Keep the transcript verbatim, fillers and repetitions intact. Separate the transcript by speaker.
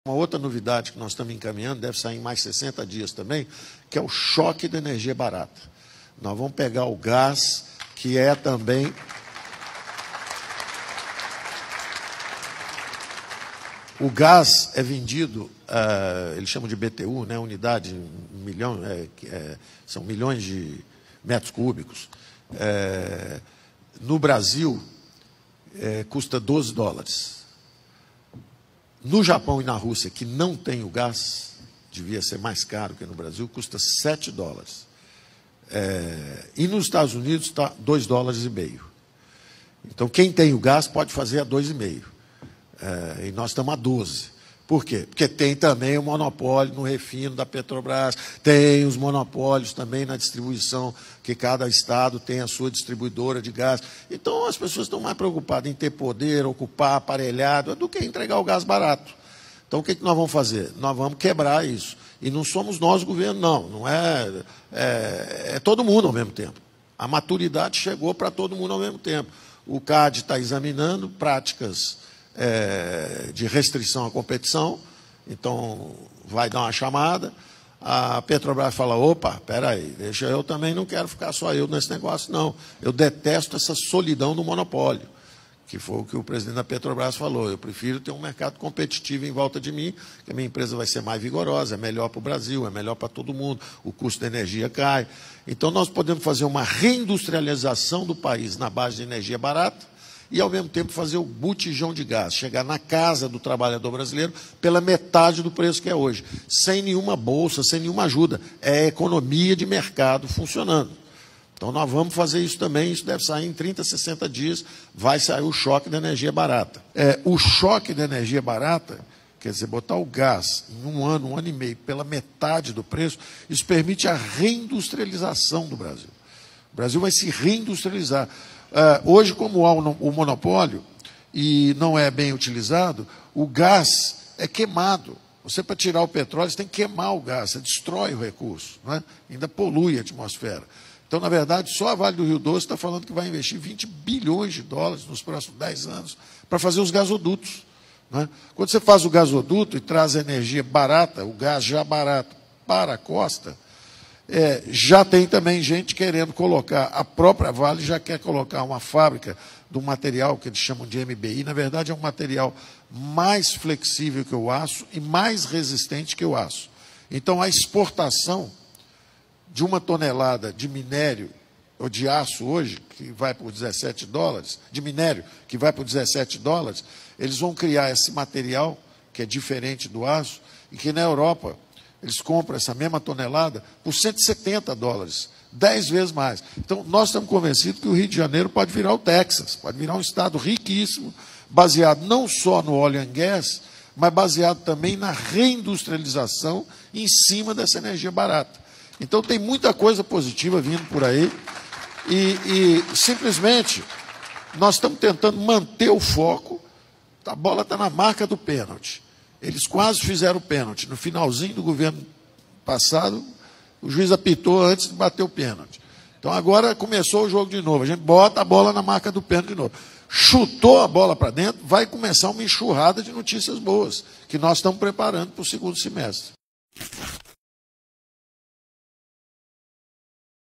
Speaker 1: Uma outra novidade que nós estamos encaminhando, deve sair em mais sessenta dias também, que é o choque da energia barata. Nós vamos pegar o gás, que é também... O gás é vendido, uh, eles chamam de B T U, né, unidade, um milhão, é, é, são milhões de metros cúbicos. É, no Brasil, é, custa doze dólares. No Japão e na Rússia, que não tem o gás, devia ser mais caro que no Brasil, custa sete dólares. É, e nos Estados Unidos está dois dólares e meio. Então, quem tem o gás pode fazer a dois e meio. É, e nós estamos a doze. Por quê? Porque tem também o monopólio no refino da Petrobras, tem os monopólios também na distribuição, que cada estado tem a sua distribuidora de gás. Então, as pessoas estão mais preocupadas em ter poder, ocupar aparelhado, do que entregar o gás barato. Então, o que, que nós vamos fazer? Nós vamos quebrar isso. E não somos nós o governo, não. Não é, é, é todo mundo ao mesmo tempo. A maturidade chegou para todo mundo ao mesmo tempo. O C A D está examinando práticas É, de restrição à competição, então vai dar uma chamada, a Petrobras fala, opa, espera aí, deixa eu também, não quero ficar só eu nesse negócio, não. Eu detesto essa solidão do monopólio, que foi o que o presidente da Petrobras falou. Eu prefiro ter um mercado competitivo em volta de mim, que a minha empresa vai ser mais vigorosa, é melhor para o Brasil, é melhor para todo mundo, o custo da energia cai. Então, nós podemos fazer uma reindustrialização do país na base de energia barata, e, ao mesmo tempo, fazer o botijão de gás, chegar na casa do trabalhador brasileiro pela metade do preço que é hoje, sem nenhuma bolsa, sem nenhuma ajuda. É economia de mercado funcionando. Então, nós vamos fazer isso também, isso deve sair em trinta, sessenta dias, vai sair o choque da energia barata. É, o choque da energia barata, quer dizer, botar o gás em um ano, um ano e meio, pela metade do preço, isso permite a reindustrialização do Brasil. O Brasil vai se reindustrializar. Uh, hoje, como há o monopólio e não é bem utilizado, o gás é queimado. Você, para tirar o petróleo, você tem que queimar o gás, você destrói o recurso, não é? Ainda polui a atmosfera. Então, na verdade, só a Vale do Rio Doce está falando que vai investir vinte bilhões de dólares nos próximos dez anos para fazer os gasodutos. Não é? Quando você faz o gasoduto e traz a energia barata, o gás já barato, para a costa, É, já tem também gente querendo colocar, a própria Vale já quer colocar uma fábrica de um material que eles chamam de M B I, na verdade é um material mais flexível que o aço e mais resistente que o aço. Então, a exportação de uma tonelada de minério, ou de aço hoje, que vai por dezessete dólares, de minério, que vai por dezessete dólares, eles vão criar esse material, que é diferente do aço, e que na Europa eles compram essa mesma tonelada por cento e setenta dólares, dez vezes mais. Então, nós estamos convencidos que o Rio de Janeiro pode virar o Texas, pode virar um estado riquíssimo, baseado não só no óleo e gás, mas baseado também na reindustrialização em cima dessa energia barata. Então, tem muita coisa positiva vindo por aí e, e simplesmente, nós estamos tentando manter o foco, a bola está na marca do pênalti. Eles quase fizeram o pênalti. No finalzinho do governo passado, o juiz apitou antes de bater o pênalti. Então, agora começou o jogo de novo. A gente bota a bola na marca do pênalti de novo. Chutou a bola para dentro, vai começar uma enxurrada de notícias boas, que nós estamos preparando para o segundo semestre.